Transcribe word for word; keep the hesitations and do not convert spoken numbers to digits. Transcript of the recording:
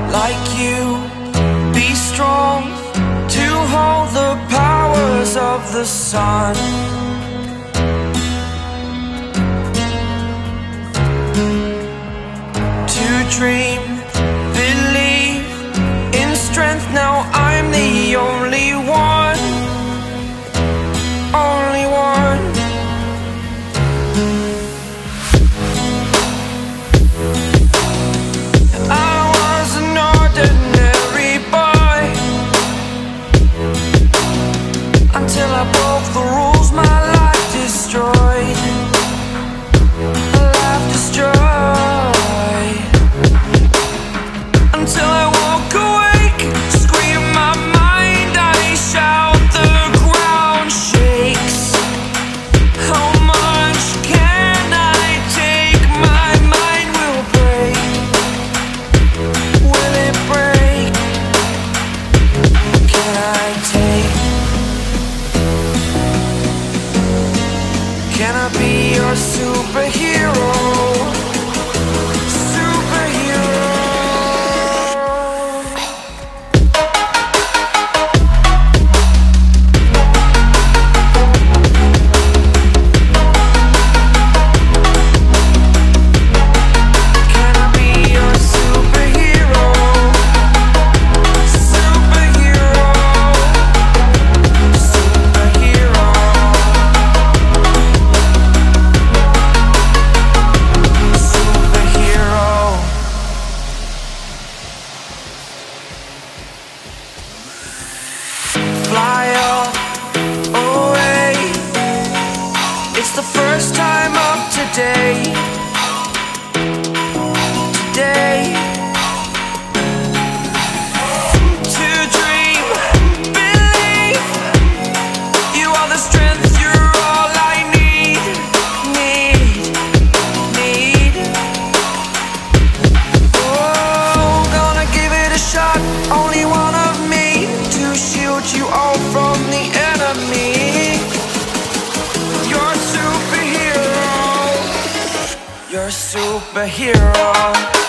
like you, be strong to hold the powers of the sun. To dream, believe in strength. Now I'm the only one, only one. I was an ordinary boy until I broke the rules. My life destroyed, life destroyed. Until I walk awake, scream my mind, I shout, the ground shakes. How much can I take? My mind will break. Will it break? Can I take? Can I be your superhero? Fly up, away. It's the first time of today. Today. To dream, believe. You are the strength, you're all I need. Need, need. Oh, gonna give it a shot. Only one of me to shield you all from the enemy. You're a superhero. You're a superhero.